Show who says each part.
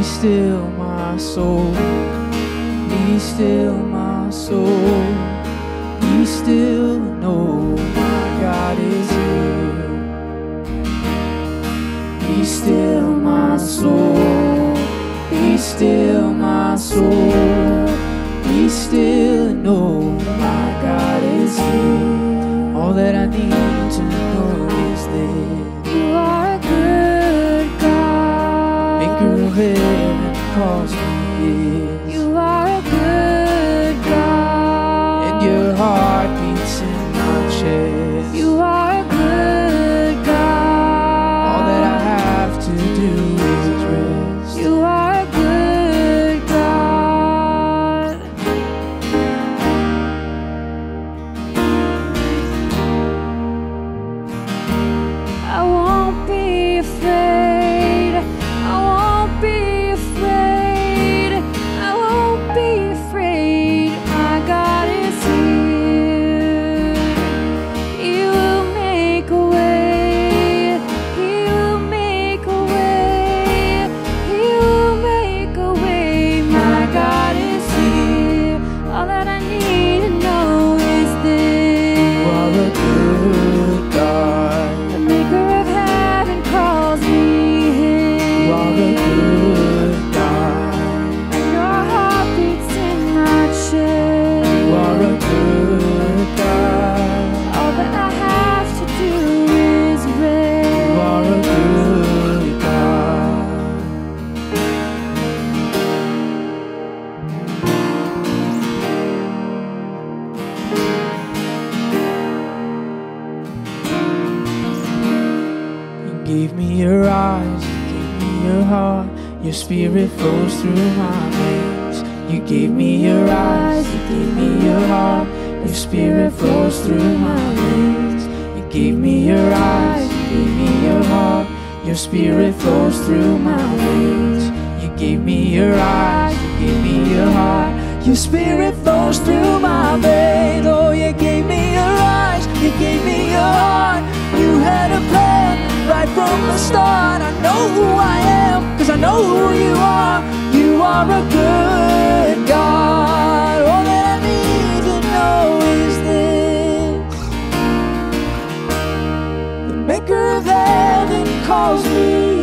Speaker 1: Be still, my soul. Be still, my soul. Be still, know my God is here. Be still, my soul. Be still, my soul. Be still, know my God is here. All that I need to know is this:
Speaker 2: You are a good God.
Speaker 1: Maker of heaven calls me his.
Speaker 2: You are a good God.
Speaker 1: And your heart beats in my chest.
Speaker 2: You are a good God.
Speaker 1: All that I have to do is rest.
Speaker 2: You are a good God. I won't be afraid. I won't be afraid. I won't be afraid. My God is here. He will make a way. He will make a way. He will make a way. My God is here. All that I need to know is this:
Speaker 1: You are a good God.
Speaker 2: the maker of heaven calls me his.
Speaker 1: You are a good God.
Speaker 2: And your heart beats in my chest.
Speaker 1: You are a good God.
Speaker 2: All that I have to do is rest.
Speaker 1: You are a good God. You gave me your eyes, you gave me your heart. Your spirit flows through my veins. You gave me your eyes, you gave me your heart. Your spirit flows through my veins. You gave me your eyes, you gave me your heart. Your spirit flows through my veins. You gave me your eyes, you gave me your heart. Your spirit flows through my veins. Oh, you gave me your eyes, you gave me your heart. You had a plan right from the start. I know who I am, 'cause I know who you are. You are a good God. All that I need to know is this: the maker of heaven calls me